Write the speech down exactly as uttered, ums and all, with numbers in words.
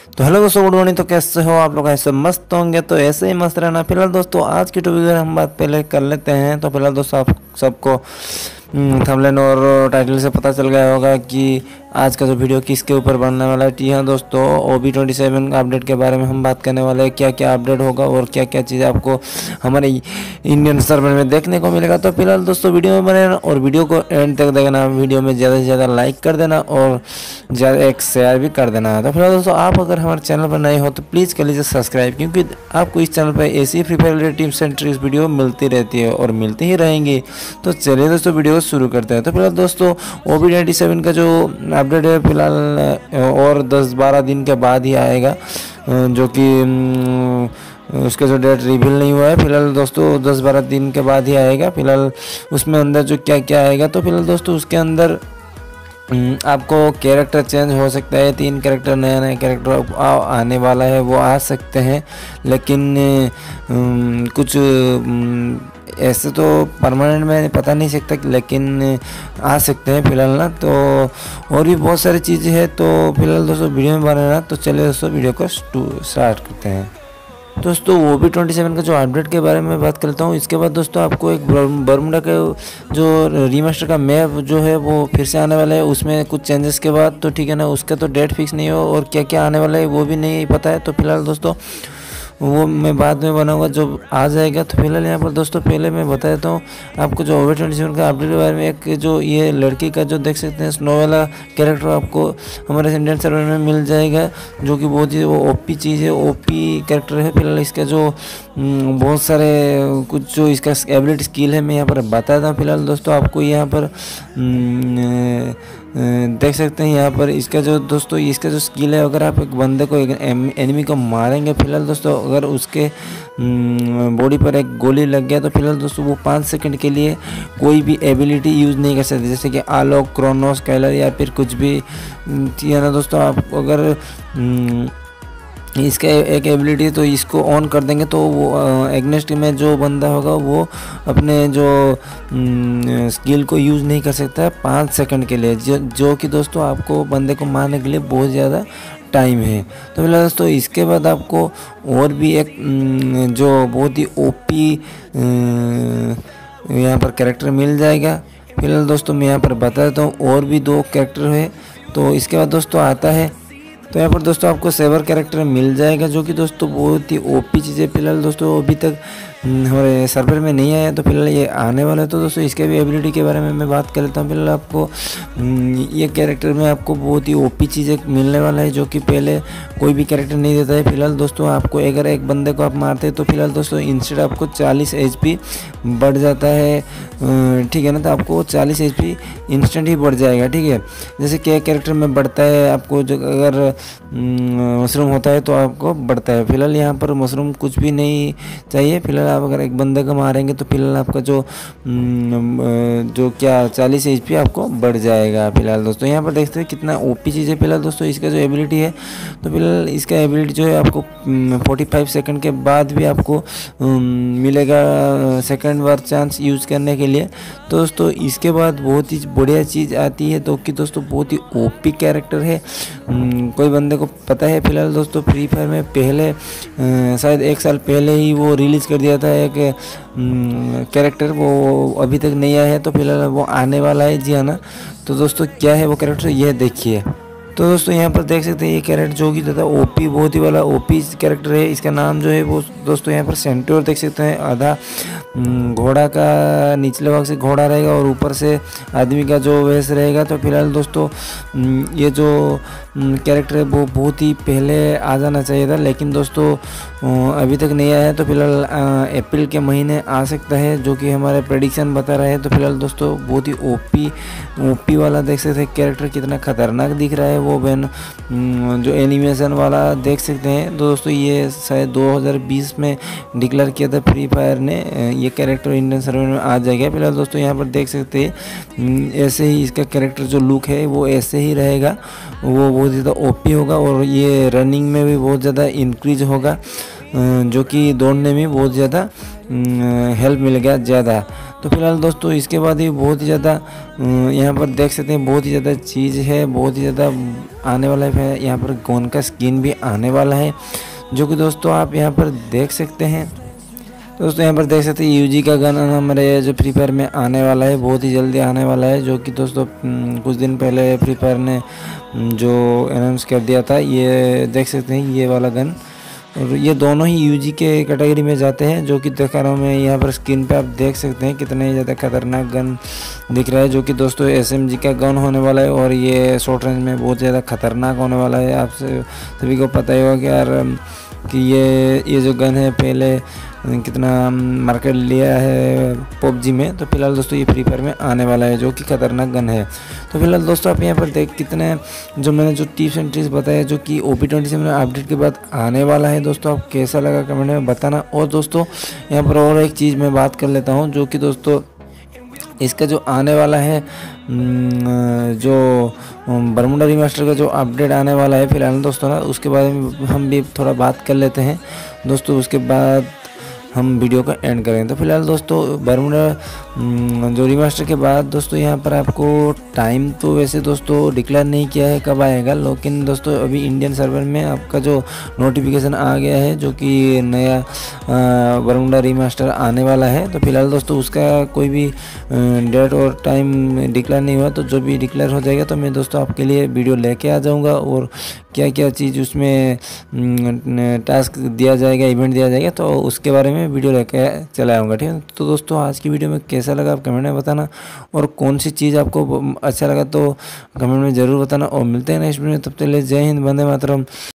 तो हेलो दोस्तों, good morning. तो कैसे हो आप लोग? ऐसे मस्त होंगे तो ऐसे ही मस्त रहना। फिलहाल दोस्तों आज की टॉपिक हम बात पहले कर लेते हैं। तो फिलहाल दोस्तों आप सबको थंबनेल और टाइटल से पता चल गया होगा कि आज का जो वीडियो किसके ऊपर बनने वाला है। जी हाँ दोस्तों, O B twenty seven update के बारे में हम बात करने वाले हैं। क्या क्या अपडेट होगा और क्या क्या चीज़ें आपको हमारे इंडियन सर्वर में देखने को मिलेगा। तो फिलहाल दोस्तों वीडियो में बने रहना और वीडियो को एंड तक देखना। वीडियो में ज़्यादा से ज़्यादा लाइक कर देना और ज़्यादा एक शेयर भी कर देना। तो फिलहाल दोस्तों आप अगर हमारे चैनल पर नए हो तो प्लीज़ कर लीजिए सब्सक्राइब, क्योंकि आपको इस चैनल पर ऐसी Free Fire related tips and tricks video मिलती रहती है और मिलती ही रहेंगी। तो चलिए दोस्तों वीडियो को शुरू करते हैं। तो फिलहाल दोस्तों ओ बी ट्वेंटी सेवन का जो अपडेट है फिलहाल और दस बारह दिन के बाद ही आएगा, जो कि उसका जो डेट रिवील नहीं हुआ है। फिलहाल दोस्तों दस बारह दिन के बाद ही आएगा। फिलहाल उसमें अंदर जो क्या क्या आएगा, तो फिलहाल दोस्तों उसके अंदर आपको कैरेक्टर चेंज हो सकता है। तीन कैरेक्टर नया नया कैरेक्टर आने वाला है, वो आ सकते हैं, लेकिन कुछ ऐसे तो परमानेंट में पता नहीं सकता, लेकिन आ सकते हैं फिलहाल ना। तो और भी बहुत सारी चीज़ें हैं। तो फिलहाल दोस्तों वीडियो में बने रहना। तो चलिए दोस्तों वीडियो को स्टार्ट करते हैं। दोस्तों ओ बी ट्वेंटी सेवन का जो अपडेट के बारे में बात करता हूँ। इसके बाद दोस्तों आपको एक बर्मुडा का जो रीमास्टर का मैप जो है वो फिर से आने वाला है। उसमें कुछ चेंजेस के बाद, तो ठीक है ना, उसका तो डेट फिक्स नहीं हो और क्या क्या आने वाला है वो भी नहीं पता है। तो फिलहाल दोस्तों वो मैं बाद में बनाऊंगा जब आ जाएगा। तो फिलहाल यहाँ पर दोस्तों पहले मैं बता देता हूँ आपको जो ओ बी ट्वेंटी सेवन का अपडेट के बारे में। एक जो ये लड़की का जो देख सकते हैं स्नो वाला कैरेक्टर आपको हमारे इंडियन सर्वर में मिल जाएगा, जो कि बहुत ही वो ओपी चीज़ है, ओपी कैरेक्टर है। फिलहाल इसका जो बहुत सारे कुछ जो इसका एबिलिटी स्किल है मैं यहाँ पर बताता हूँ। फिलहाल दोस्तों आपको यहाँ पर देख सकते हैं यहाँ पर इसका जो दोस्तों इसका जो स्किल है, अगर आप एक बंदे को एक एनिमी को मारेंगे, फिलहाल दोस्तों अगर उसके बॉडी पर एक गोली लग गया, तो फिलहाल दोस्तों वो पाँच सेकंड के लिए कोई भी एबिलिटी यूज़ नहीं कर सकते, जैसे कि आलोक, क्रोनोस, कैलर या फिर कुछ भी है ना दोस्तों। आप अगर इसका एक एबिलिटी है तो इसको ऑन कर देंगे तो वो एग्नेस्ट में जो बंदा होगा वो अपने जो स्किल को यूज़ नहीं कर सकता है पाँच सेकंड के लिए, जो जो कि दोस्तों आपको बंदे को मारने के लिए बहुत ज़्यादा टाइम है। तो फिलहाल दोस्तों इसके बाद आपको और भी एक जो बहुत ही ओपी यहाँ पर कैरेक्टर मिल जाएगा। फिलहाल दोस्तों मैं यहाँ पर बता देता हूँ और भी दो कैरेक्टर है। तो इसके बाद दोस्तों आता है, तो यहाँ पर दोस्तों आपको सेवर कैरेक्टर मिल जाएगा, जो कि दोस्तों बहुत ही ओपी चीज़ है। फिलहाल दोस्तों अभी तक हमारे सर्वर में नहीं आया, तो फिलहाल ये आने वाला है। तो दोस्तों इसके भी एबिलिटी के बारे में मैं बात कर लेता हूँ। फिलहाल आपको ये कैरेक्टर में आपको बहुत ही ओपी चीज़ें मिलने वाला है, जो कि पहले कोई भी कैरेक्टर नहीं देता है। फिलहाल दोस्तों आपको अगर एक बंदे को आप मारते हैं तो फिलहाल दोस्तों इंस्टेंट आपको चालीस एच पी बढ़ जाता है, ठीक है ना। तो आपको चालीस एच पी इंस्टेंट ही बढ़ जाएगा, ठीक है। जैसे क्या कैरेक्टर में बढ़ता है आपको, जो अगर मशरूम होता है तो आपको बढ़ता है। फिलहाल यहाँ पर मशरूम कुछ भी नहीं चाहिए। फिलहाल आप अगर एक बंदे को मारेंगे तो फिलहाल आपका जो जो क्या चालीस एच पी आपको बढ़ जाएगा। फिलहाल दोस्तों यहाँ पर देखते हैं कितना ओपी चीज़ है। फिलहाल दोस्तों इसका जो एबिलिटी है, तो फिलहाल इसका एबिलिटी जो है आपको पैंतालीस सेकंड के बाद भी आपको मिलेगा सेकंड बार चांस यूज़ करने के लिए। तो दोस्तों इसके बाद बहुत ही बढ़िया चीज़ आती है, तो कि दोस्तों बहुत ही ओपी कैरेक्टर है, कोई बंदे को पता है। फिलहाल दोस्तों फ्री फायर में पहले शायद एक साल पहले ही वो रिलीज़ कर दिया था एक कैरेक्टर, वो अभी तक नहीं आया है। तो फिलहाल वो आने वाला है, जी हाँ ना। तो दोस्तों क्या है वो कैरेक्टर, यह देखिए। तो दोस्तों यहाँ पर देख सकते हैं ये कैरेक्टर जो कि ज़्यादा ओपी बहुत ही वाला ओपी कैरेक्टर है। इसका नाम जो है वो दोस्तों यहाँ पर सेंटोर देख सकते हैं। आधा घोड़ा का निचले भाग से घोड़ा रहेगा और ऊपर से आदमी का जो वेश रहेगा। तो फिलहाल दोस्तों ये जो कैरेक्टर है वो बहुत ही पहले आ जाना चाहिए था, लेकिन दोस्तों अभी तक नहीं आया है। तो फिलहाल अप्रैल के महीने आ सकता है, जो कि हमारे प्रेडिक्शन बता रहे हैं। तो फिलहाल दोस्तों बहुत ही ओपी ओपी वाला देख सकते हैं कैरेक्टर, कितना खतरनाक दिख रहा है। वो बैन जो एनिमेशन वाला देख सकते हैं। तो दोस्तों ये शायद दो हज़ार बीस में डिक्लेयर किया था फ्री फायर ने, ये कैरेक्टर इंडियन सर्वर में आ जाएगा। फिलहाल दोस्तों यहाँ पर देख सकते हैं ऐसे ही इसका कैरेक्टर जो लुक है वो ऐसे ही रहेगा, वो बहुत ज़्यादा ओपी होगा और ये रनिंग में भी बहुत ज़्यादा इंक्रीज होगा, जो कि दौड़ने में बहुत ज़्यादा हेल्प मिलेगा ज़्यादा। तो फिलहाल दोस्तों इसके बाद ही बहुत ही ज़्यादा यहाँ पर देख सकते हैं बहुत ही ज़्यादा चीज़ है, बहुत ही ज़्यादा आने वाला है। यहाँ पर गन का स्किन भी आने वाला है जो कि दोस्तों आप यहाँ पर देख सकते हैं। दोस्तों यहाँ पर देख सकते हैं यूजी का गन हमारे जो फ्री फायर में आने वाला है, बहुत ही जल्दी आने वाला है, जो कि दोस्तों कुछ दिन पहले फ्री फायर ने जो अनाउंस कर दिया था। ये देख सकते हैं ये वाला गन, और ये दोनों ही यूजी के कैटेगरी में जाते हैं, जो कि दिखा रहा हूँ मैं यहाँ पर स्क्रीन पे। आप देख सकते हैं कितना ही ज़्यादा खतरनाक गन दिख रहा है, जो कि दोस्तों एसएमजी का गन होने वाला है और ये शॉर्ट रेंज में बहुत ज़्यादा खतरनाक होने वाला है। आप सभी को पता ही होगा कि यार कि ये ये जो गन है पहले कितना मार्केट लिया है पबजी में। तो फिलहाल दोस्तों ये फ्री फायर में आने वाला है, जो कि खतरनाक गन है। तो फिलहाल दोस्तों आप यहाँ पर देख कितने जो मैंने जो टिप्स एंड ट्रिक्स बताया, जो कि ओपी ट्वेंटी सेवन अपडेट के बाद आने वाला है। दोस्तों आप कैसा लगा कमेंट में बताना। और दोस्तों यहाँ पर और एक चीज़ मैं बात कर लेता हूँ, जो कि दोस्तों इसका जो आने वाला है जो बरमुडा रीमास्टर का जो अपडेट आने वाला है फिलहाल दोस्तों ना, उसके बारे में हम भी थोड़ा बात कर लेते हैं दोस्तों, उसके बाद हम वीडियो को एंड करें। तो फिलहाल दोस्तों बरमुडा जो रीमास्टर के बाद दोस्तों यहाँ पर आपको टाइम तो वैसे दोस्तों डिक्लेयर नहीं किया है कब आएगा, लेकिन दोस्तों अभी इंडियन सर्वर में आपका जो नोटिफिकेशन आ गया है जो कि नया बरमुडा रीमास्टर आने वाला है। तो फिलहाल दोस्तों उसका कोई भी डेट और टाइम डिक्लेयर नहीं हुआ, तो जो भी डिक्लेयर हो जाएगा तो मैं दोस्तों आपके लिए वीडियो लेके आ जाऊँगा, और क्या क्या चीज़ उसमें टास्क दिया जाएगा, इवेंट दिया जाएगा, तो उसके बारे में वीडियो लेके चला आऊँगा। ठीक है, तो दोस्तों आज की वीडियो में कैसा लगा आप कमेंट में बताना, और कौन सी चीज़ आपको अच्छा लगा तो कमेंट में ज़रूर बताना, और मिलते हैं नेक्स्ट वीडियो में। तब तक के लिए जय हिंद, वंदे मातरम।